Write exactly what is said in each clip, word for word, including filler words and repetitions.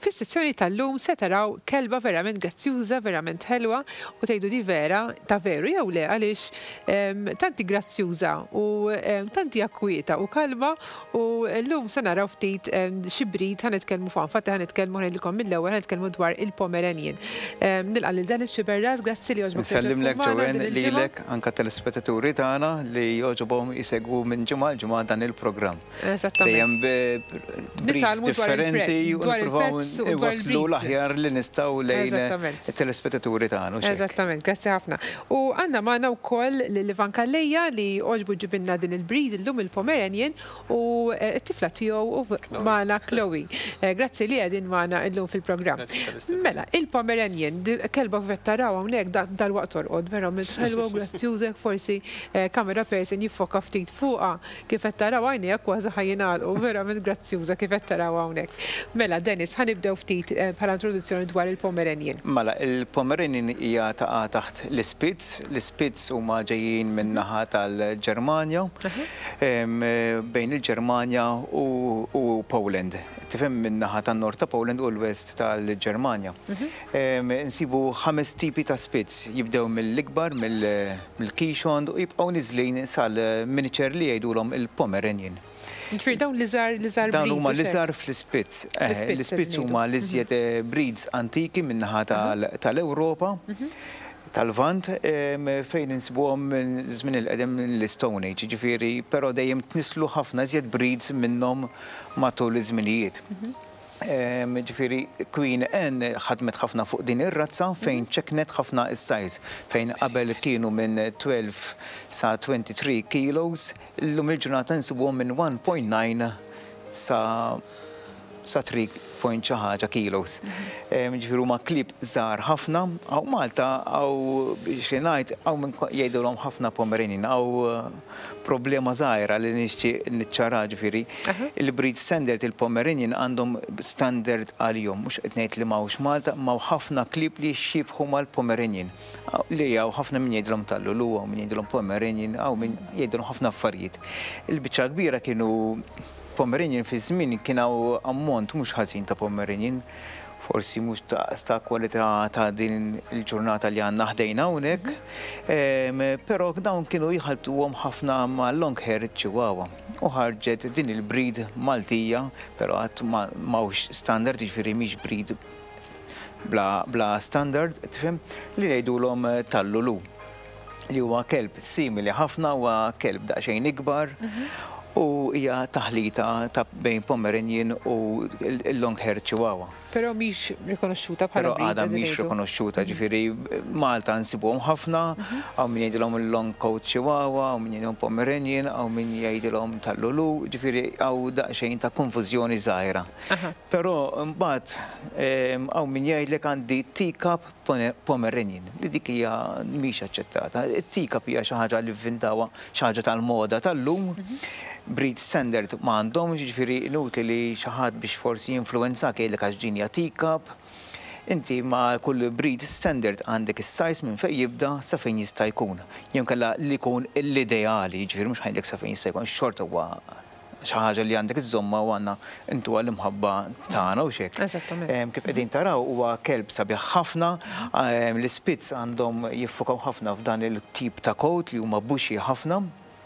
Fis-sezzjoni tal-lum se taraw kelba verament grazzjuża, verament ħelwa u tgħidu di vera ta' veru jew le għaliex tanti grazzjuża u tanti akkwieta u kalba u llum se naraw ftit xi brid ħanitkellmu fuq. Infatti ħanitkellmu ngħidilkom mill-ewwel ħanitkellmu dwar il-Pomeranian. Nilqa' lil dan Sciberras, grazzi li jogħġbok. Nsellimlek ġewwen lilek anke telespettaturi tagħna li jogħġobhom isegwu minn ġimgħa l ġimgħa dan il-programm. Dejjem breeds differenti u nippruvaw waslu l-aħjar li nistgħu lejn it-telespettaturi tagħna. Eżattament, grazzi ħafna. U għandna magħna wkoll Livan Kallejja li għoġbu ġibilna din il-breed illum il-Pomeranian u t-tifla tiegħu magħna Chloe. Grazzi li qegħdin magħna llum fil-programm. Mela, il-Pomeranian kelba vettaraw hawnhekk dal-waqt torqod verament ħelwa u grazzjużek forsi kamera person jiffoka ftit fuqha kif qed taraw għajnejha kważi ħajjingħalqu verament grazzjuża kif qed taraw hawnhekk. Mela, Dennis, ħanibdew ftit bħala introduzzjoni dwar il-Pomeranian. Mela, il-Pomeranian hija taqa' taħt l-Spitz. L-Spitz huma ġejjin minn naħa tal-Ġermanja, bejn il-Ġermanja u Poland. Tifhem minn naħa tan-nord ta' Poland u l-west tal-Ġermanja. Nsibu ħames tipi ta' Spitz, jibdew mill-ikbar, mill-Kishond u jibqgħu niżlin sal-miniature li jgħidulhom il-Pomeranian. Ġifieri dawn l-iżgħar l-iżgħar breeds. Dawn huma l-iżgħar fl-Spitz. L-Spitz huma l-iżjed breeds antiki min-naħa tal-Ewropa, tal-Vant, fejn insibuhom minn żmien il-qedem l-Stone Age, ġifieri, però dejjem tniżlu ħafna iżjed breeds minnhom matul iż-żminijiet. Ġifieri Queen Anne ħadmet ħafna fuq din ir-razza fejn ċeknet ħafna is-size fejn qabel kienu minn twelve sa twenty-three kilos, illum il-ġurnata nsibuhom minn one point nine sa sa three point xi ħaġa kilos. Ġifieri huma klieb żgħar ħafna, hawn Malta hawn biex ngħid hawn jgħidulhom ħafna Pomeranian, hawn problema żgħira li nixtieq niċċara ġifieri. Il-breed standard il-Pomeranian għandhom standard għalihom, mhux qed ngħid li m'hawnx Malta, ma ħafna klieb li jxibħu mal-Pomeranian. Li hawn ħafna min jgħidulhom tal-Lulu, hawn min jgħidulhom Pomeranian, hawn min jgħidulhom ħafna affarijiet. Il-biċċa kbira kienu Pomeranian fi żmien kien hawn ammont mhux ħażin ta' Pomeranian, forsi mhux ta' kwalità ta' din il-ġurnata li għandna ħdejna hawnhekk, però dawn kienu jħaltuhom ħafna ma' long hair Chihuahua. U ħarġet din il-breed Maltija, però qatt m'hawnx standard, jiġifieri mhix breed bla standard, tifhem, li jgħidulhom tal-Lulu. Li huwa kelb simili ħafna, huwa kelb daqsxejn ikbar. U hija taħlita ta' bejn Pomeranian u l-long hair Chihuahua. Però mhix rikonoxxuta bħala breed. Però għadha mhix rikonoxxuta, ġifieri Malta nsibuhom ħafna, hawn min jgħidilhom il-long coat Chihuahua, hawn min jgħidilhom Pomeranian, hawn min jgħidilhom tal-Lulu, ġifieri hawn daqsxejn ta' konfużjoni żgħira. Però mbagħad hawn min jgħidlek għandi teacup Pomeranian, li dik hija mhix aċċettata. It-teacup hija xi ħaġa li vvintawha xi ħaġa tal-moda tal-lum. Breed standard ma għandhom, ġifieri inutli li xi ħadd biex forsi jinfluwenza jgħidlek għax ġinja teacup. Inti ma' kull breed standard għandek is-size minn fejn jibda sa fejn jista' jkun. Jew kellha li jkun l-ideali, ġifieri mhux ħajdlek sa fejn jista' jkun, xorta huwa xi ħaġa li għandek iżomma u għandna intu għall-imħabba tagħna u xek. Eżattament. Kif qegħdin taraw huwa kelb sabiħ ħafna, l-Spitz għandhom jiffokaw ħafna f'dan il-tip ta' coat li huma buxi ħafna.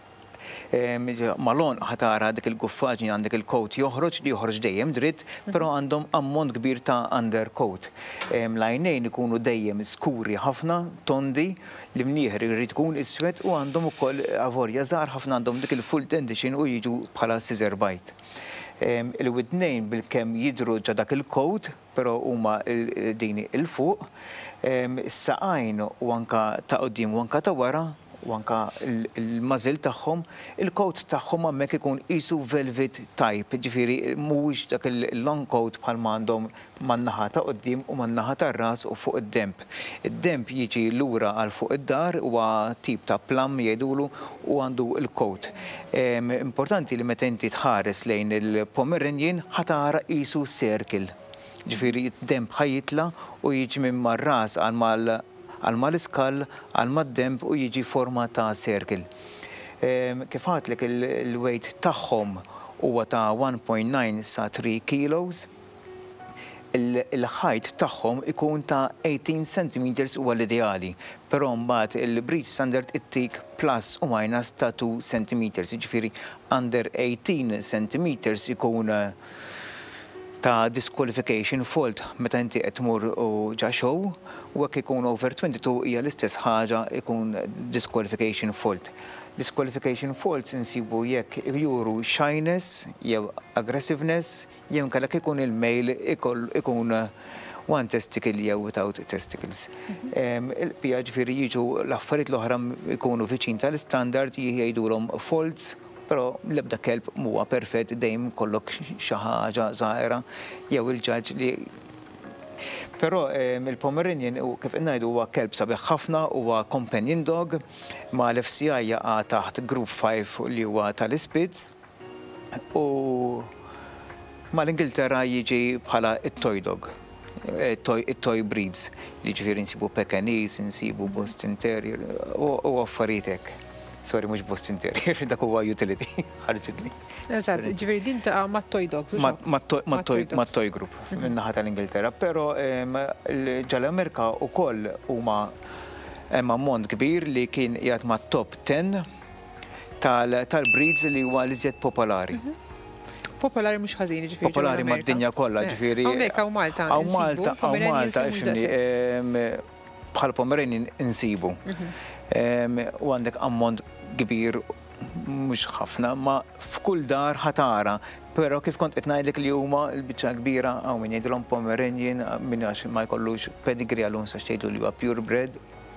Malon ħatara dik il-guffaġni għandek il-coat joħroġ li joħroġ dejjem dritt, però għandhom ammont kbir ta' undercoat. L-għajnejn ikunu dejjem skuri ħafna, tondi, li mnieħer irid ikun iswed u għandhom ukoll avorja żgħar ħafna għandhom dik il-full dentition u jiġu bħala scissor bite. Il-widnejn bil-kemm jidhru ġa dak il-coat, però huma din il-fuq, is-saqajn u anke ta' quddiem u anke ta' wara, u anka il-mażil tagħhom, il-coat tagħhom hemmhekk ikun qisu velvet type, ġifieri mhuwiex dak il-long coat bħal għandhom man-naħa ta' quddiem u man-naħa tar-ras u fuq id-demp. Id-demp jiġi lura għal fuq id-dar huwa tip ta' plum jgħidulu u għandu il-coat. Importanti li meta inti tħares lejn il-Pomeranian ħatara qisu circle. Ġifieri id-demp ħajjitla u jiġi minn mar-ras għal mal għal l-iskall, għal mad-demp u jiġi forma ta' circle. Kif għatlek il-weight tagħhom huwa ta' one point nine sa three kilos. il-ħajt tagħhom ikun ta' eighteen centimeters huwa l-ideali, però mbagħad il-breed standard ittik plus u minus ta' two centimeters, jiġifieri under eighteen centimeters ikun ta' disqualification fault meta inti qed tmur u ġa show, u hekk ikun over twenty-two hija l-istess ħaġa ikun disqualification fault. Disqualification faults insibu jekk juru shyness, jew aggressiveness, jew kellek ikun il-male ikun one testicle jew without testicles. Il-pija ġifieri jiġu l-affarijiet l-oħra ikunu viċin tal-standard jgħidulhom faults, però l-ebda kelb huwa perfett dejjem kollok xi ħaġa żgħira jew il-ġaġġ li Però il-Pomeranian kif ngħidu huwa kelb sabiħ ħafna, huwa companion dog ma l-F C I jaqa' taħt Group five li huwa tal-Spitz u ma l-Ingilterra jiġi bħala it-toy dog, it-toy breeds, li ġifieri nsibu Pekingese, nsibu Boston Terrier u affarijiet hekk. Sorry, mhux Boston Terrier, dak huwa utility, ħarġitni. Eżatt, ġifieri din ta' mat-toy dogs. Mat-toy group min-naħa tal-Ingilterra, però ġal-Amerika wkoll huma hemm ammont kbir li kien qiegħed mat-top ten tal-breeds li huwa l-iżjed popolari. Popolari mhux ħażin, ġifieri. Popolari mad-dinja kollha, ġifieri. Hawnhekk hawn Malta. Hawn Malta, hawn Malta, bħal Pomeranian insibu. U għandek ammont kbir mhux ħafna, ma f'kull dar ħatara, però kif kont qed ngħidlek li huma l-biċċa kbira hawn min jgħidulhom Pomeranian min għax ma jkollux pedigree għalhom sa xejdu li huwa purebred.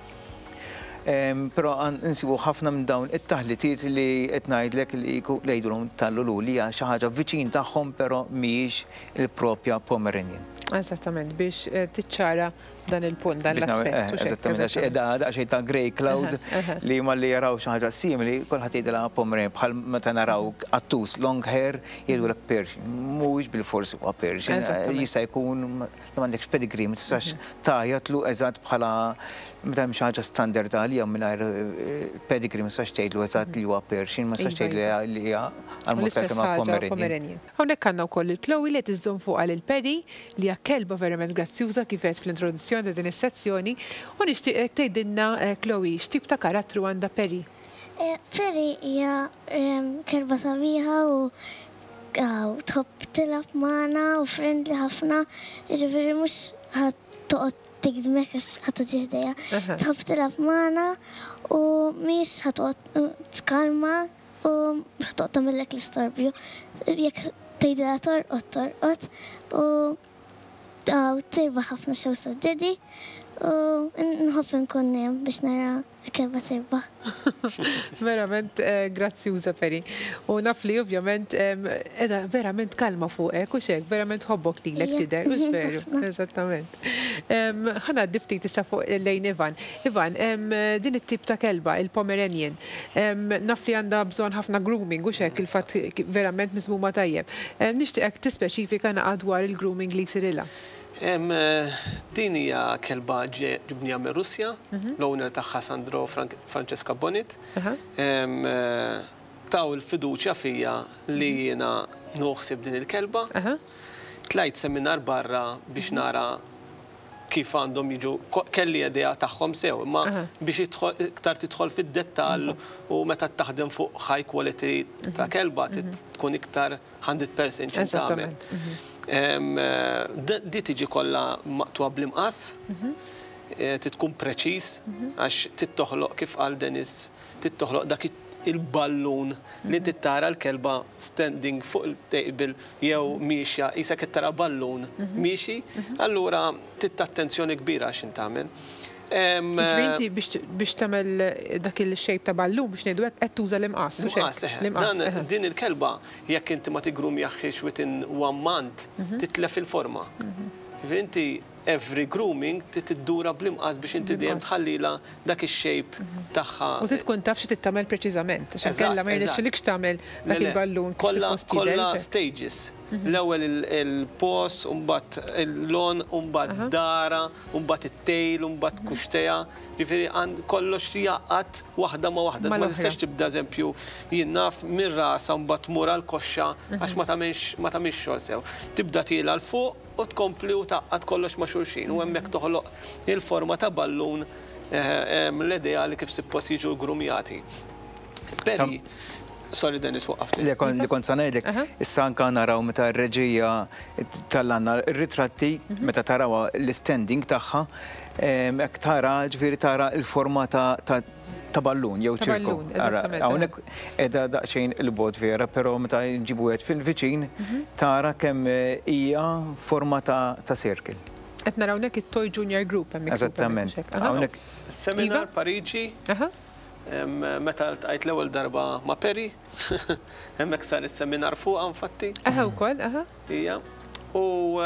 Però insibu ħafna minn dawn it-taħlitiet li qed ngħidlek li jgħidulhom tal-lulu li hija xi ħaġa viċin tagħhom però mhijiex il-propja Pomeranian. Eżattament, biex tiċċara dan il-punt, dan l-aspett. Eżattament, għax edha xejn ta' grey cloud li ma li jaraw xi ħaġa simili, kulħadd jgħidilha Pomeranian bħal meta naraw attus long hair jgħidulek Persian. Mhuwiex bil-forsi huwa Persian, jista' jkun ma m'għandekx pedigree, ma tistax tajjatlu eżatt bħala meta hemm xi ħaġa standard għalija mingħajr pedigree ma tistax tgħidlu eżatt li huwa Persian, ma tistax tgħidlu li hija għall-mod ma' Pomeranian. Hawnhekk għandna wkoll il-Chloe li tiżżomm fuqha lil Perry li hija kelba verament grazzjuża kif qed fl-introduzzjoni ta' din is-sezzjoni u nixtieq tgħidilna Chloe x'tip ta' karattru għandha Perry. Perry hija kelba sabiħa u tħobb tilab magħna u friendly ħafna, jiġifieri mhux ħadd toqgħod tikdmek ħadd ġieħdejja. Tħobb tilab magħna u mhix ħadd tkalma u ħadd tagħmellek l-istorbju. Jekk tgħidilha torqod torqod u tirba ħafna xew saddedi u nħobb nkun hemm biex nara l-kelba tirba. Verament grazzjuża Perry. U naf li ovvjament edha verament kalma fuqek u xek, verament ħobbok lilek tidher, mhux veru. Eżattament. Ħana ftit issa fuq lejn Ivan. Ivan, din it-tip ta' kelba, il-Pomeranian, naf li għandha bżonn ħafna grooming u xek il-fatt verament miżmuma tajjeb. Nixtieqek tispeċifika naqa' dwar il-grooming li jsirilha. Din hija kelba ġibnija minn Russja, l-owner tagħha Sandro Francesca Bonit. Taw il-fiduċja fija li jiena nuħsib din il-kelba. Tlajt seminar barra biex nara kif għandhom jiġu, kelli idea tagħhom sew, imma biex iktar tidħol fid-dettall u meta taħdem fuq high quality ta' kelba tkun iktar hundred percent xi tagħmel. Di tiġi kollha maqtwa bl-imqas, tkun preċiż għax tittoħloq kif qal Dennis, tittoħloq dak il-ballun li tittara l-kelba standing fuq il-table jew miexja isek tara ballun miexi, allura titta attenzjoni kbira għax intagħmel. Ġvinti biex tagħmel dak il-shape ta' ballun biex ngħidu hekk qed tuża l-imqas. Din il-kelba jekk inti ma tigrumjaħħiex within one month titlef il-forma. Inti every grooming tiddura bl-imqas biex inti dejjem tħallila dak ix-shape tagħha. U tkun taf xi tittamel preċiżament, għax kellha ma jirnexxilekx tagħmel dak il-ballun. Kollha stages. L-ewwel il-post, u mbagħad il-lon, u mbagħad dara, u mbagħad it-tejl, u mbagħad kuxteja. Ġifieri kollox jaqgħad waħda ma' waħda. Ma tistax tibda eżempju jien naf minn rasa mbagħad tmur għall-koxxa għax ma tagħmilx xogħol sew. Tibda tiela l fuq u tkompli u taqqad kollox ma' xulxin u hemmhekk toħloq il-forma ta' ballun l-idea li kif suppost jiġu grumjati. Peri, sorry Dennis, waqafti. Li kont sa ngħidlek, issa anke naraw meta r-reġija tal-għandna r-ritratti, meta taraw l-standing tagħha, hekk tara ġifieri tara l-forma ta' ballun jew ċirku. Hawnhekk qiegħda daqsxejn il-bogħod vera, però meta nġibu għed fil-viċin tara kemm hija forma ta' circle. Qed naraw hawnhekk it-Toy Junior Group hemmhekk. Eżattament. Hawnhekk seminar Pariġi. Meta ltqajt l-ewwel darba ma' Peri, hemmhekk sar is-seminar fuqha infatti. Aha wkoll, aha. Hija. U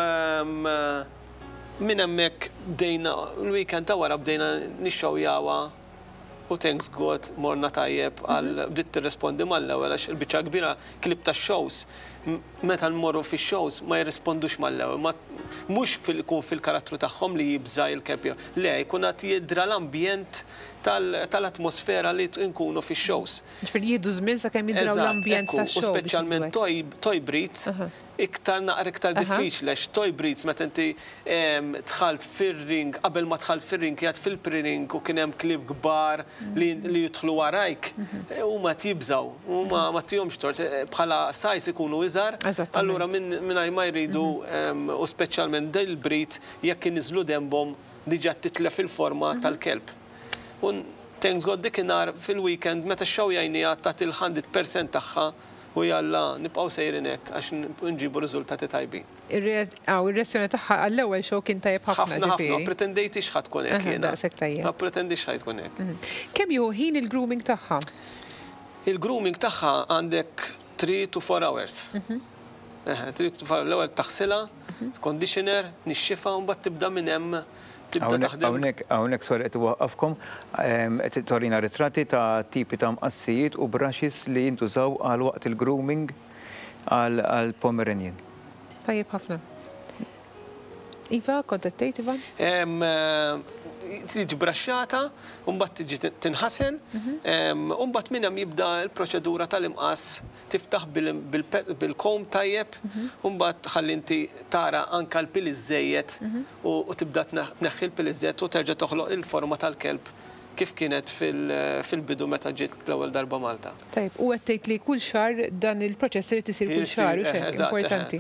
minn hemmhekk bdejna l-weekend ta' wara bdejna nixxewjawha u thanks God morna tajjeb għal bdiet tirrispondi mal-ewwel għax il-biċċa kbira klip tax-shows meta nmorru fix-shows ma jirrispondux mal-ewwel. Mhux ikun fil-karattru tagħhom li jibża il-kepja. Le, jkun qed jidra l-ambjent tal-atmosfera li nkunu fix-shows. Ġifieri jieħdu żmien sakemm jidraw l-ambjent tax-show. U speċjalment toy breeds iktar naqra iktar diffiċli għax toy breeds meta inti dħalt fir-ring qabel ma dħalt fir-ring qiegħed fil-pre-ring u kien hemm klieb kbar li jidħlu warajk huma tibżaw, huma ma tihomx tort bħala sajs ikunu iżgħar. Allura mingħajr ma jridu u speċjalment del breed jekk iniżlu dembhom diġà titlef il-forma tal-kelb. U thanks God dikinhar fil-weekend meta x-xewjajnija tagħti il-hundred percent tagħha u jalla nibqgħu sejrin hekk għax nġibu riżultati tajbin. Ir-reazzjoni tagħha għall-ewwel show kien tajjeb ħafna. Ħafna ħafna, pretendejtix ħadd tkun hekk jiena. Daqshekk tajjeb. Ma pretendix ħadd tkun hekk. Kemm jieħu ħin il-grooming tagħha? Il-grooming tagħha għandek three to four hours. L-ewwel taħsilha, conditioner, nixxifa u mbagħad tibda minn hemm tibda taħdem. Hawnhekk sorry qed iwaqqafkom qed torina ritratti ta' tipi ta' mqassijiet u brushes li jintużaw għal waqt il-grooming għal Pomeranian. Tajjeb ħafna. Iva, kontattejt Ivan? Tiġi braxxata, u mbagħad tiġi tinħasel, u mbagħad minn hemm jibda l-proċedura tal-imqas tiftaħ bil-kom tajjeb, u mbagħad tħalli inti tara anke l-pil iż-żejjed u tibda tneħħi l-pil iż-żejjed u terġa' toħloq il-forma tal-kelb kif kienet fil-bidu meta ġiet l-ewwel darba Malta. Tajb, u qed tgħid li kull xahar dan il-proċess irid isir kull xahar u xejn importanti.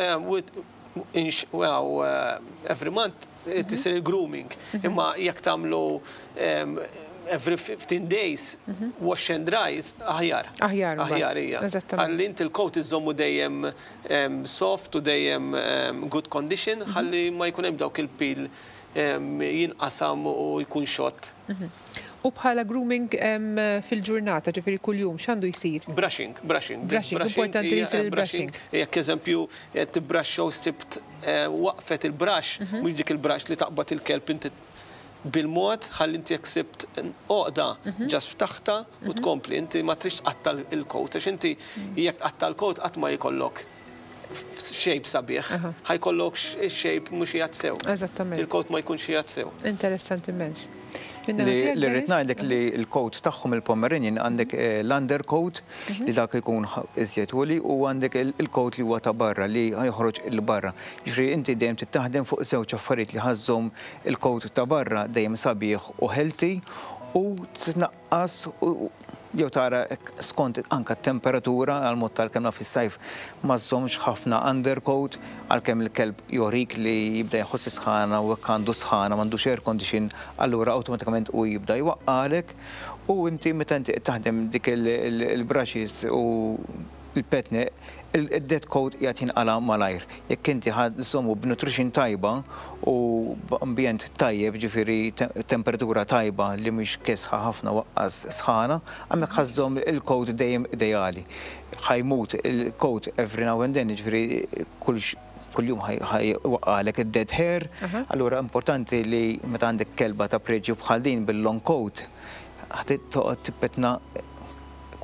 Well, every month tisir il-grooming, imma jekk tagħmlu every fifteen days wash and dry aħjar. Aħjar. Aħjar hija. Ħalli inti l-coat iżommu dejjem soft u dejjem good condition, ħalli ma jkun hemm dawk il-pil jinqasam u jkun xott. U bħala grooming fil-ġurnata, ġifieri kuljum, x'għandu jsir? Brushing, brushing. Brushing, importanti li jsir il-brushing. Jekk eżempju tibbraxxaw sibt waqfet il-brush, mhux dik il-brush li taqbad il-kelb inti bil-mod, ħalli inti jekk sibt oqda ġas ftaħta u tkompli. Inti ma trix tqattal il-coat, għax inti jekk tqattal il-coat qatt ma jkollok shape sabiħ, ħajkollok shape mhux qiegħed sew. Eżattament. Il-coat ma jkunx qiegħed sew. Interessanti immens. Li rrid ngħidlek li l-coat tagħhom il-Pomeranian għandek l-undercoat li dak ikun iżjed wuli u għandek il-coat li huwa ta' barra li ħajħroġ il-barra. Ġifieri inti dejjem tittaħdem fuq żewġ affarijiet li ħażhom il-coat ta' barra dejjem sabiħ u healthy u tnaqqas jew tara skont anke t-temperatura għal mod tal-kemm naf is-sajf ma żommx ħafna undercoat għalkemm il-kelb jorik li jibda jħoss sħana u hekk għandu sħana m'għandux air condition, allura awtomatikament hu jibda jwaqqalek u inti meta inti taħdem dik il-brushes u il-petne il-dead coat qiegħed jinqala malajr. Jekk inti ħażommu b'nutrition tajba u b'ambjent tajjeb, ġifieri temperatura tajba li mhux kesħa ħafna waqqas sħana, hemmhekk ħażżomm il-coat dejjem ideali. Ħajmut il-coat every now and then, ġifieri kuljum ħajwaqqalek id-dead hair, allura importanti li meta għandek kelba ta' preġju bħal din bil-long coat ħadd toqgħod tippetna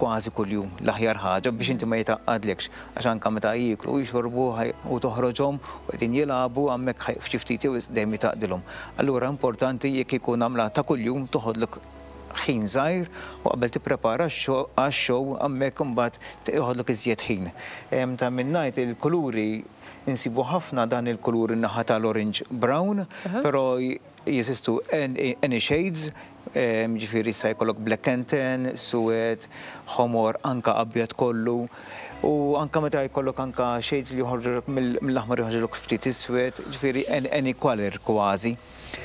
kważi kuljum l-aħjar ħaġa biex inti ma jitaqqadlekx għax anke meta jieklu jxorbu u toħroġhom u qegħdin jilagħbu hemmhekk f'xi ftit jew dejjem jitaqdilhom. Allura importanti jekk ikun għamla ta' kuljum toħodlok ħin żgħir u qabel tipprepara għax-show hemmhekk imbagħad joħodlok iżjed ħin. Ta' minn ngħid il-kuluri insibu ħafna dan il-kulur in-naħa tal-orange brown, però jeżistu any shades, ġifieri sa jkollok black and tan, suwed, ħomor, anka abjad kollu. U anka meta jkollok anka shades li joħorġulok mill-aħmar joħorġulok ftit iswed, ġifieri any color kważi.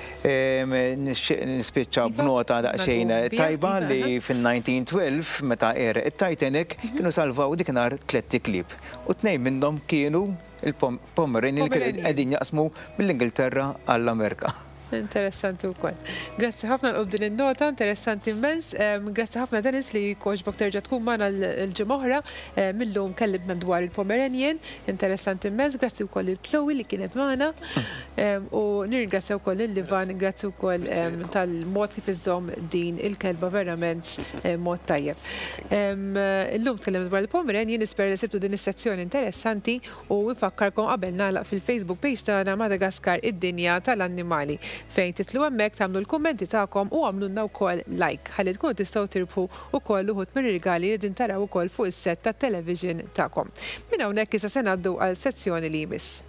Nispiċċa b'nota daqsxejn tajba li fin-nineteen twelve meta era it-Titanic kienu salvaw dikinhar tliet tiklieb u tnejn minnhom kienu il-Pomeranian li kienu qegħdin jaqsmu mill-Ingilterra għall-Amerika. Interessanti wkoll. Grazzi ħafna l din in-nota, interessanti immens. Grazzi ħafna Dennis li kogħġbok terġa' tkun magħna l-ġimgħa oħra. Millum kellibna dwar il-Pomeranian, interessanti immens. Grazzi wkoll il-Chloe li kienet magħna. U nirringrazzja wkoll il-Livan, grazzi wkoll tal-mod kif iżżomm din il-kelba verament mod tajjeb. Illum tkellimna dwar il-Pomeranian, nispera li sibtu din is-sezzjoni interessanti u nfakkarkom qabel nagħlaq fil-Facebook page tagħna Madagascar Id-Dinja tal-Annimali, fejn titlu hemmhekk tagħmlu l-kummenti tagħkom u għamlulna wkoll like ħalli tkunu tistgħu tirbu wkoll uħud mir-rigali li din taraw ukoll fuq is-set tat-television tagħkom. Minn hawnhekk issa se ngħaddu għal sezzjoni li jmiss.